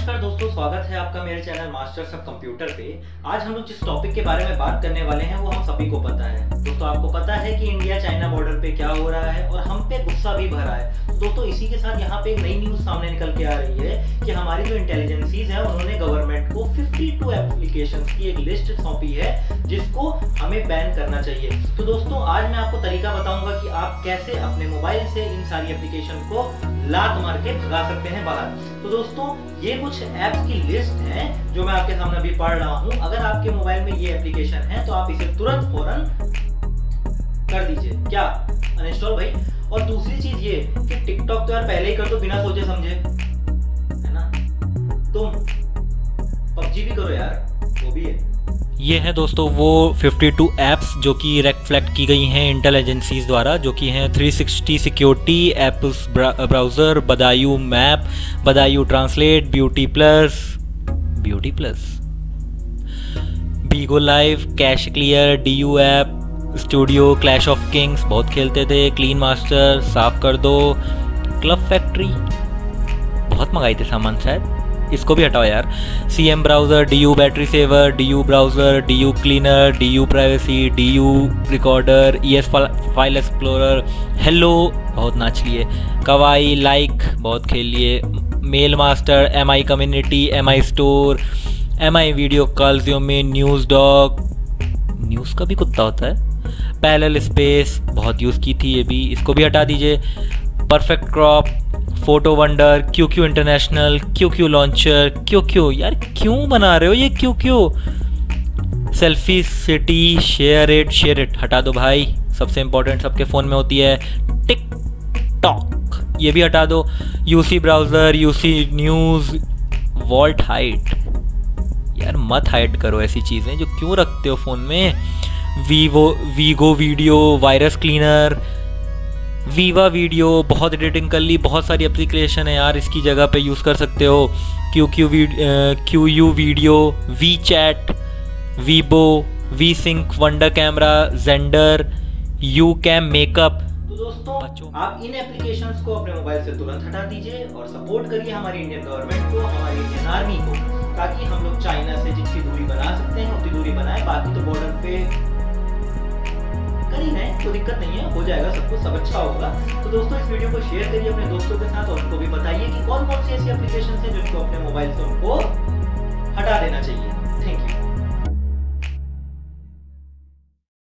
नमस्कार दोस्तों, स्वागत है आपका मेरे चैनल मास्टर्स ऑफ कंप्यूटर पे। आज हम लोग जिस टॉपिक के बारे में बात करने वाले हैं वो हम सभी को पता है। दोस्तों आपको पता है कि इंडिया चाइना बॉर्डर पे क्या हो रहा है और हम पे गुस्सा भी भरा है। दोस्तों इसी के साथ यहाँ पे एक नई न्यूज सामने निकल के आ रही है कि हमारी जो इंटेलिजेंसीज है उन्होंने गवर्नमेंट को 52 एप्लीकेशंस की एक लिस्ट सौंपी है जिसको हमें बैन करना चाहिए। तो दोस्तों आज मैं आपको तरीका बताऊंगा कि आप कैसे अपने मोबाइल से इन सारी एप्लीकेशन को लात मार के भगा सकते हैं बाहर। तो दोस्तों ये कुछ ऐप्स की लिस्ट है जो मैं आपके सामने अभी पढ़ रहा हूँ। अगर आपके मोबाइल में ये एप्लीकेशन है तो आप इसे तुरंत फौरन कर दीजिए। क्या अनइंस्टॉल भाई। और दूसरी चीज ये कि टिकटॉक तो यार पहले ही कर दो बिना सोचे समझे, है ना। तुम पबजी भी करो यार, वो भी है। ये है दोस्तों वो 52 ऐप्स जो कि रिफ्लेक्ट की गई हैं इंटेलिजेंसीज द्वारा, जो कि हैं 360 security, apples browser, Baidu map, Baidu translate, beauty plus, Bigo live, cash clear, DU app, studio, clash of kings बहुत खेलते थे, क्लीन मास्टर, साफ कर दो, क्लब फैक्ट्री बहुत मंगाई थे सामान शायद, इसको भी हटाओ यार, CM browser, DU battery saver, DU browser, DU cleaner, DU privacy, DU recorder, ES file explorer, Helo बहुत नाच लिए, कवाई, लाइक बहुत खेल लिए, mail master, MI community, MI store, MI video calls में, न्यूज़ डॉग, न्यूज़ का भी कुत्ता होता है, पैरेलल स्पेस बहुत यूज़ की थी ये भी, इसको भी हटा दीजिए, perfect crop, photo wonder, QQ international, QQ launcher, QQ यार क्यों बना रहे हो ये QQ, selfie city, share it हटा दो भाई, सबसे इंपॉर्टेंट सबके फ़ोन में होती है, टिकटॉक ये भी हटा दो, UC browser, UC news, vault hide यार मत हाइड करो ऐसी चीज़ें जो क्यों रखते हो फ़ोन में, Vigo video, virus cleaner, Viva video बहुत एडिटिंग कर ली, बहुत सारी एप्लीकेशन है यार इसकी जगह पे यूज़ कर सकते हो, QU video, WeChat, Weibo, WeSync, wonder camera, Xender, YouCam makeup. तो दोस्तों आप इन एप्लीकेशंस को अपने मोबाइल से तुरंत हटा दीजिए और सपोर्ट करिए हमारी इंडियन गवर्नमेंट को, हमारी इंडियन आर्मी को, ताकि हम लोग चाइना से जितनी दूरी बना सकते हैं उतनी दूरी बनाए। बाकी तो बॉर्डर पे कर ही रहे, कोई दिक्कत नहीं है, हो जाएगा सब कुछ, सब अच्छा होगा। तो दोस्तों इस वीडियो को शेयर करिए अपने दोस्तों के साथ और उनको भी बताइए कि कौन कौन सी ऐसी एप्लीकेशन है जिनको अपने मोबाइल से उनको हटा देना चाहिए।